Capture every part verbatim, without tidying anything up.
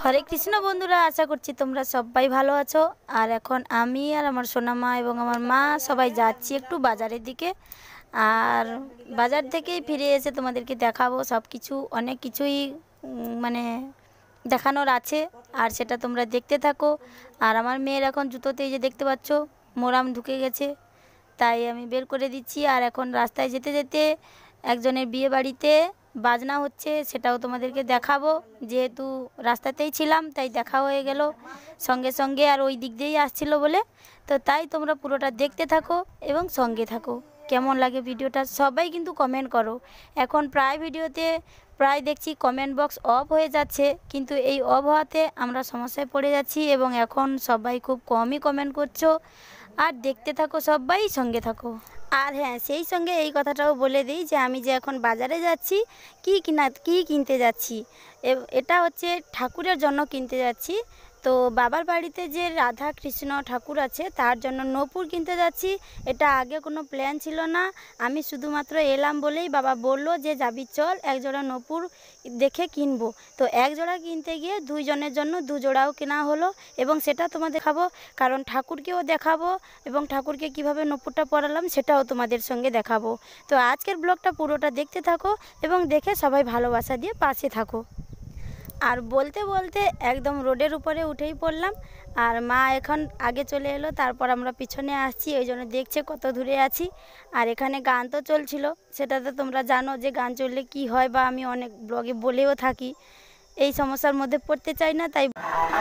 হরে কৃষ্ণ বন্ধুরা, আশা করছি তোমরা সবাই ভালো আছো। আর এখন আমি আর আমার সোনা মা এবং আমার মা সবাই যাচ্ছি একটু বাজারের দিকে। আর বাজার থেকেই ফিরে এসে তোমাদেরকে দেখাবো সব কিছু, অনেক কিছুই মানে দেখানোর আছে। আর সেটা তোমরা দেখতে থাকো। আর আমার মেয়ের এখন জুতোতে যে দেখতে পাচ্ছ মোরাম ঢুকে গেছে, তাই আমি বের করে দিচ্ছি। আর এখন রাস্তায় যেতে যেতে একজনের বিয়ে বাড়িতে বাজনা হচ্ছে, সেটাও তোমাদেরকে দেখাবো। যেহেতু রাস্তাতেই ছিলাম তাই দেখা হয়ে গেল সঙ্গে সঙ্গে, আর ওই দিক দিয়েই আসছিলো বলে, তো তাই তোমরা পুরোটা দেখতে থাকো এবং সঙ্গে থাকো। কেমন লাগে ভিডিওটা সবাই কিন্তু কমেন্ট করো। এখন প্রায় ভিডিওতে প্রায় দেখছি কমেন্ট বক্স অফ হয়ে যাচ্ছে, কিন্তু এই অফ হওয়াতে আমরা সমস্যায় পড়ে যাচ্ছি এবং এখন সবাই খুব কমই কমেন্ট করছো। আর দেখতে থাকো, সবাই সঙ্গে থাকো। আর হ্যাঁ, সেই সঙ্গে এই কথাটাও বলে দিই যে আমি যে এখন বাজারে যাচ্ছি, কি কিনা কি কিনতে যাচ্ছি, এটা হচ্ছে ঠাকুরের জন্য কিনতে যাচ্ছি। তো বাবার বাড়িতে যে রাধা কৃষ্ণ ঠাকুর আছে তার জন্য নূপুর কিনতে যাচ্ছি। এটা আগে কোনো প্ল্যান ছিল না, আমি শুধুমাত্র এলাম বলেই বাবা বললো যে যাবি চল এক জোড়া নূপুর দেখে কিনবো। তো এক জোড়া কিনতে গিয়ে দুইজনের জন্য দু জোড়াও কেনা হলো এবং সেটা তোমাদের দেখাবো, কারণ ঠাকুরকেও দেখাবো এবং ঠাকুরকে কিভাবে নূপুরটা পরালাম সেটাও তোমাদের সঙ্গে দেখাবো। তো আজকের ব্লগটা পুরোটা দেখতে থাকো এবং দেখে সবাই ভালোবাসা দিয়ে পাশে থাকো। আর বলতে বলতে একদম রোডের উপরে উঠেই পড়লাম। আর মা এখন আগে চলে এলো, তারপর আমরা পিছনে আসছি, ওই জন্য দেখছে কত দূরে আছি। আর এখানে গান তো চলছিল, সেটা তো তোমরা জানো যে গান চললে কি হয়, বা আমি অনেক ব্লগে বলেও থাকি। এই সমস্যার মধ্যে পড়তে চাই না, তাই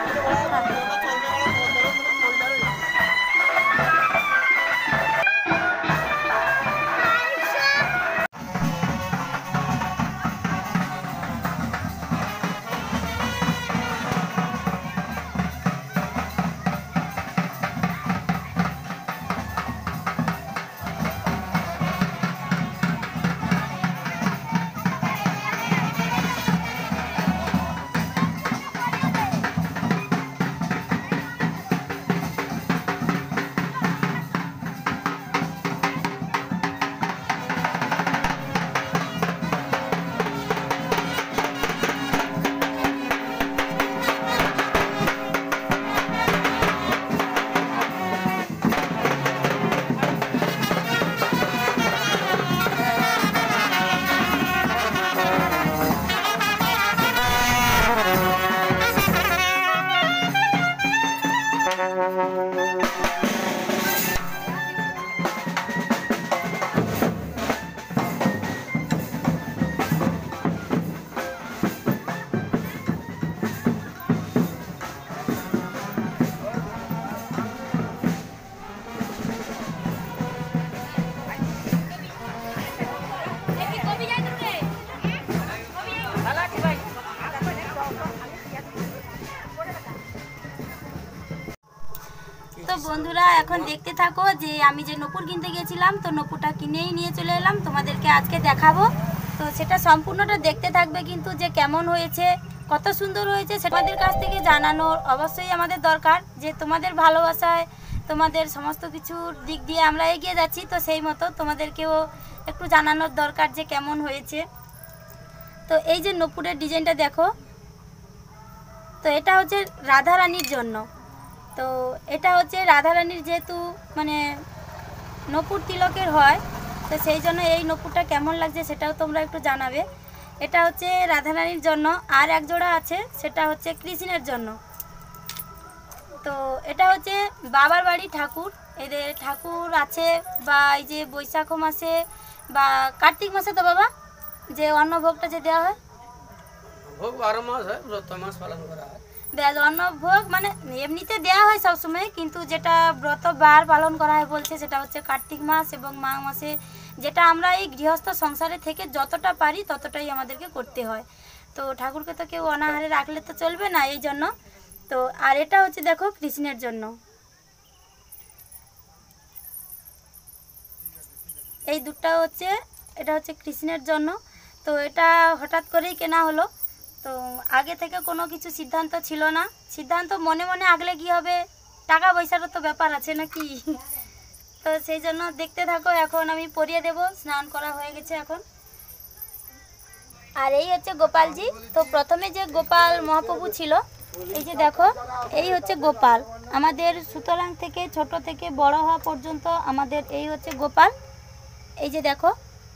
তো বন্ধুরা এখন দেখতে থাকো যে আমি যে নূপুর কিনতে গেছিলাম, তো নূপুরটা কিনেই নিয়ে চলে এলাম, তোমাদেরকে আজকে দেখাবো। তো সেটা সম্পূর্ণটা দেখতে থাকবে কিন্তু, যে কেমন হয়েছে, কত সুন্দর হয়েছে সেটা আমাদের কাছ থেকে জানানোর অবশ্যই আমাদের দরকার। যে তোমাদের ভালোবাসায় তোমাদের সমস্ত কিছুর দিক দিয়ে আমরা এগিয়ে যাচ্ছি, তো সেই মতো তোমাদেরকেও একটু জানানোর দরকার যে কেমন হয়েছে। তো এই যে নূপুরের ডিজাইনটা দেখো, তো এটা হচ্ছে রাধারানীর জন্য। তো এটা হচ্ছে রাধারানীর যেহেতু মানে নূপুর তিলকের হয়, তো সেই জন্য এই নূপুরটা কেমন লাগছে সেটাও তোমরা একটু জানাবে। এটা হচ্ছে রাধারানীর জন্য, আর এক জোড়া আছে সেটা হচ্ছে কৃষ্ণের জন্য। তো এটা হচ্ছে বাবার বাড়ি ঠাকুর, এদের ঠাকুর আছে বা এই যে বৈশাখ মাসে বা কার্তিক মাসে, তো বাবা যে অন্নভোগটা যে দেওয়া হয়, ভোগ বারো মাস হয়, ব্রত মাস পালন করা হয়। অন্নভোগ মানে এমনিতে দেওয়া হয় সবসময়, কিন্তু যেটা ব্রত বার পালন করা হয় বলছে সেটা হচ্ছে কার্তিক মাস এবং মাঘ মাসে, যেটা আমরা এই গৃহস্থ সংসারে থেকে যতটা পারি ততটাই আমাদেরকে করতে হয়। তো ঠাকুরকে তো কেউ অনাহারে রাখলে তো চলবে না, এই জন্য। তো আর এটা হচ্ছে দেখো কৃষ্ণের জন্য, এই দুটো হচ্ছে, এটা হচ্ছে কৃষ্ণের জন্য। তো এটা হঠাৎ করেই কেনা হলো, তো আগে থেকে কোনো কিছু সিদ্ধান্ত ছিল না। সিদ্ধান্ত মনে মনে আগলে কি হবে, টাকা পয়সারও তো ব্যাপার আছে নাকি। তো সেই জন্য দেখতে থাকো। এখন আমি পরিয়ে দেব, স্নান করা হয়ে গেছে এখন। আর এই হচ্ছে গোপালজি। তো প্রথমে যে গোপাল মহাপ্রভু ছিল এই যে দেখো, এই হচ্ছে গোপাল। আমাদের সুতরাং থেকে ছোট থেকে বড় হওয়া পর্যন্ত আমাদের এই হচ্ছে গোপাল। এই যে দেখো,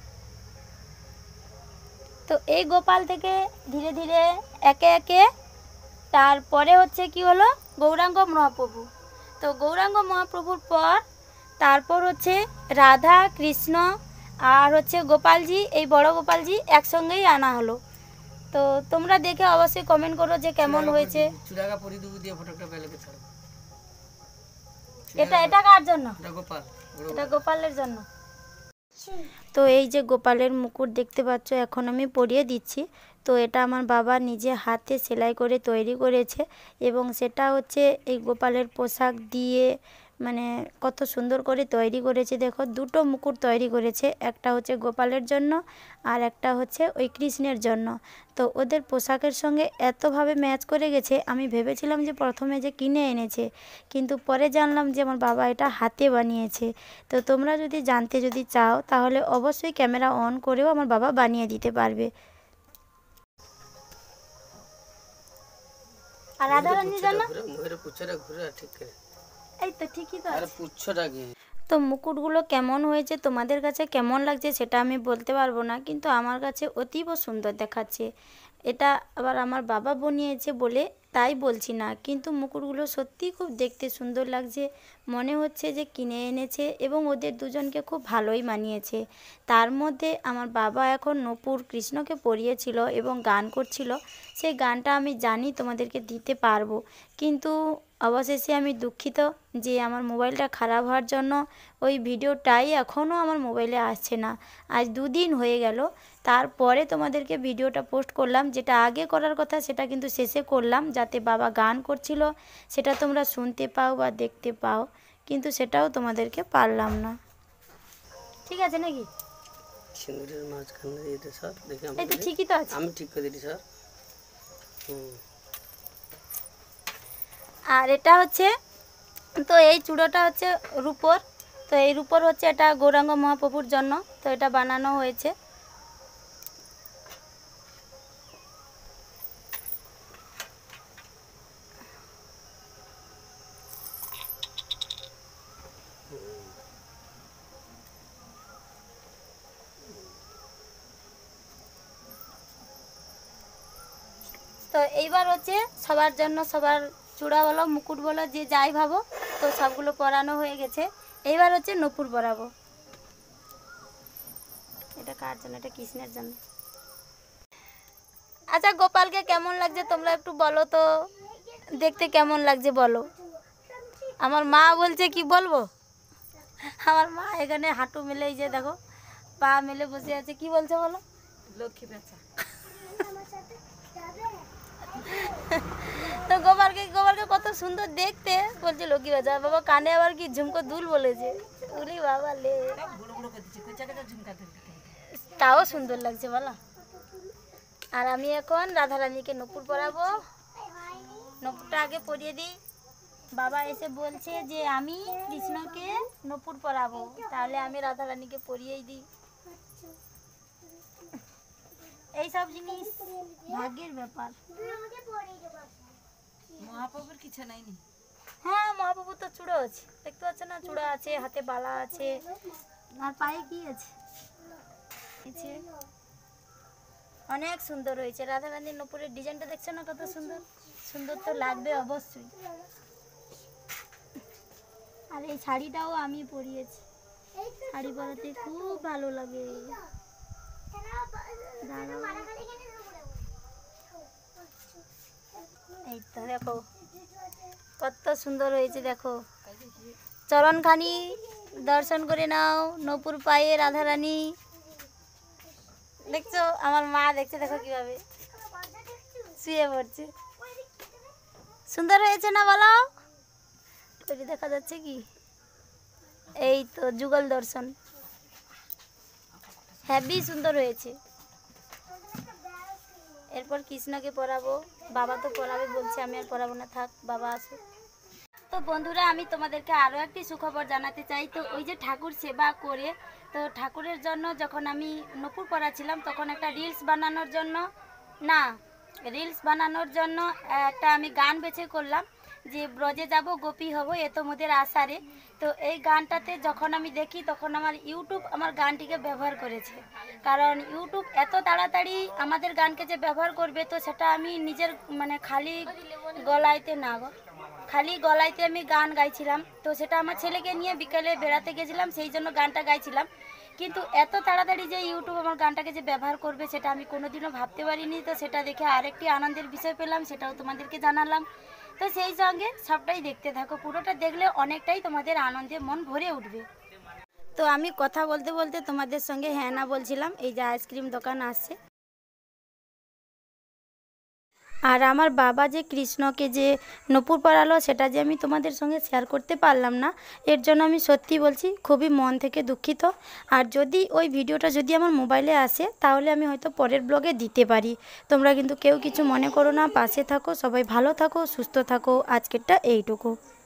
তো এই গোপাল থেকে ধীরে ধীরে একে একে তারপরে হচ্ছে কি হলো গৌরাঙ্গ মহাপ্রভু। তো গৌরাঙ্গ মহাপ্রভুর পর তারপর হচ্ছে রাধা কৃষ্ণ আর হচ্ছে গোপালজি, এই বড় গোপালজি একসঙ্গেই আনা হলো। তো তোমরা দেখে অবশ্যই কমেন্ট করো যে কেমন হয়েছে। চুড়াগা পরি দুবু দিয়ে ফটোটা পেলে ছাড়ো। এটা এটা কার জন্য? এটা গোপাল, এটা গোপালের জন্য। তো এই যে গোপালের মুকুট দেখতে পাচ্ছ, এখন আমি পরিয়ে দিচ্ছি। তো এটা আমার বাবা নিজে হাতে সেলাই করে তৈরি করেছে এবং সেটা হচ্ছে এই গোপালের পোশাক দিয়ে মানে কত সুন্দর করে তৈরি করেছে। দেখো, দুটো মুকুট তৈরি করেছে, একটা হচ্ছে গোপালের জন্য আর একটা হচ্ছে ওই কৃষ্ণের জন্য। তো ওদের পোশাকের সঙ্গে এতভাবে ম্যাচ করে গেছে, আমি ভেবেছিলাম যে প্রথমে যে কিনে এনেছে, কিন্তু পরে জানলাম যে আমার বাবা এটা হাতে বানিয়েছে। তো তোমরা যদি জানতে যদি চাও তাহলে অবশ্যই ক্যামেরা অন করেও আমার বাবা বানিয়ে দিতে পারবে। আর রাধারানীর জন্য ময়ূরের পুচ্ছটা ঘুরে ঠিক করে, এই তো ঠিকই তো আরে আছে। পুচ্ছটা কি? তো মুকুটগুলো কেমন হয়েছে, তোমাদের কাছে কেমন লাগছে সেটা আমি বলতে পারবো না, কিন্তু আমার কাছে অতীব সুন্দর দেখাচ্ছে। এটা আবার আমার বাবা বানিয়েছে বলে তাই বলছি না, কিন্তু মুকুটগুলো সত্যিই খুব দেখতে সুন্দর লাগছে। মনে হচ্ছে যে কিনে এনেছে এবং ওদের দুজনকে খুব ভালোই মানিয়েছে। তার মধ্যে আমার বাবা এখন নূপুর কৃষ্ণকে পরিয়েছিল এবং গান করছিল, সেই গানটা আমি জানি তোমাদেরকে দিতে পারবো, কিন্তু অবশেষে আমি দুঃখিত যে আমার মোবাইলটা খারাপ হওয়ার জন্য ওই ভিডিওটাই এখনও আমার মোবাইলে আসছে না। আজ দুদিন হয়ে গেল, তারপরে তোমাদেরকে ভিডিওটা পোস্ট করলাম। যেটা আগে করার কথা সেটা কিন্তু শেষে করলাম, যাতে বাবা গান করছিল সেটা তোমরা শুনতে পাও বা দেখতে পাও, কিন্তু সেটাও তোমাদেরকে পারলাম না। ঠিক আছে নাকি? সিঁদুরের মাঝখানে এটা স্যার দেখে এই তো ঠিকই তো আছে। আমি ঠিক করে দিই স্যার। হুম। আর এটা হচ্ছে, তো এই চূড়োটা হচ্ছে রূপোর। তো এই রূপোর হচ্ছে এটা গৌরাঙ্গ মহাপ্রভুর জন্য, তো এটা বানানো হয়েছে। তো এইবার হচ্ছে সবার জন্য, সবার চূড়া বলো মুকুট বলো যে যাই ভাবো, তো সবগুলো পরানো হয়ে গেছে। এইবার হচ্ছে নূপুর পরাবো। এটা কার জন্য? এটা কৃষ্ণের জন্য। আচ্ছা, গোপালকে কেমন লাগছে তোমরা একটু বলো তো, দেখতে কেমন লাগছে বলো। আমার মা বলছে কি বলবো, আমার মা এখানে হাঁটু মেলে এই যে দেখো পা মেলে বসে আছে, কি বলছে বলো? লক্ষ্মী বেচা। তো গোপালকে গোপালকে কত সুন্দর দেখতে, বলছে লক্ষ্মী বেচা। বাবা কানে আবার কি ঝুমকো দুল বলেছে, উলি বাবা লে, তাও সুন্দর লাগছে বলো। আর আমি এখন রাধারানীকে নূপুর পরাবো। নূপুরটা আগে পরিয়ে দিই। বাবা এসে বলছে যে আমি কৃষ্ণকে নূপুর পরাবো, তাহলে আমি রাধারানীকে পরিয়েই দিই। এইসব জিনিস ভাগ্যের ব্যাপার। মহাপ্রভুর কিছু নাইনি। হ্যাঁ, মহাপ্রভু তো চূড়ো আছে, দেখতে পাচ্ছ না, চূড়া আছে, হাতে বালা আছে, আর পায়ে কি আছে, অনেক সুন্দর হয়েছে। রাধারানীর নূপুরের ডিজাইনটা দেখছো না কত সুন্দর, সুন্দর তো লাগবে অবশ্যই। আর এই শাড়িটাও আমি পরিয়েছি, শাড়ি পরাতে খুব ভালো লাগে। এই তো দেখো কত সুন্দর হয়েছে, দেখো চরণখানি দর্শন করে নাও, নূপুর পায়ে রাধারানী। দেখছো আমার মা দেখছে, দেখো কিভাবে শুয়ে পড়ছে। সুন্দর হয়েছে না বলো? ওই দেখা যাচ্ছে কি, এই তো যুগল দর্শন, হেভি সুন্দর হয়েছে। এরপর কৃষ্ণকে পরাবো, বাবা তো পরাবে বলছে, আমি আর পরাবো না, থাক বাবা আসুক। তো বন্ধুরা, আমি তোমাদেরকে আরও একটি সুখবর জানাতে চাই। তো ওই যে ঠাকুর সেবা করে, তো ঠাকুরের জন্য যখন আমি নূপুর পরাছিলাম তখন একটা রিলস বানানোর জন্য, না রিলস বানানোর জন্য একটা আমি গান বেছে করলাম যে ব্রজে যাব গোপী হব এ তো মোদের আশারে। তো এই গানটাতে যখন আমি দেখি তখন আমার ইউটিউব আমার গানটিকে ব্যবহার করেছে, কারণ ইউটিউব এত তাড়াতাড়ি আমাদের গানকে যে ব্যবহার করবে, তো সেটা আমি নিজের মানে খালি গলাইতে না গো খালি গলাইতে আমি গান গাইছিলাম। তো সেটা আমার ছেলেকে নিয়ে বিকেলে বেড়াতে গেছিলাম, সেই জন্য গানটা গাইছিলাম। কিন্তু এত তাড়াতাড়ি যে ইউটিউব আমার গানটাকে যে ব্যবহার করবে সেটা আমি কোনোদিনও ভাবতে পারিনি। তো সেটা দেখে আরেকটি আনন্দের বিষয় পেলাম, সেটাও তোমাদেরকে জানালাম। তো সেই সঙ্গে সবটাই দেখতে থাকো, পুরোটা দেখলে অনেকটাই তোমাদের আনন্দে মন ভরে উঠবে। তো আমি কথা বলতে বলতে তোমাদের সঙ্গে হ্যাঁ না বলছিলাম, এই যে আইসক্রিম দোকান আসছে। আর আমার বাবা যে কৃষ্ণকে যে নূপুর পরালো সেটা যে আমি তোমাদের সঙ্গে শেয়ার করতে পারলাম না, এর জন্য আমি সত্যি বলছি খুবই মন থেকে দুঃখিত। আর যদি ওই ভিডিওটা যদি আমার মোবাইলে আসে তাহলে আমি হয়তো পরের ব্লগে দিতে পারি। তোমরা কিন্তু কেউ কিছু মনে করো না, পাশে থাকো, সবাই ভালো থাকো, সুস্থ থাকো। আজকেরটা এইটুকু।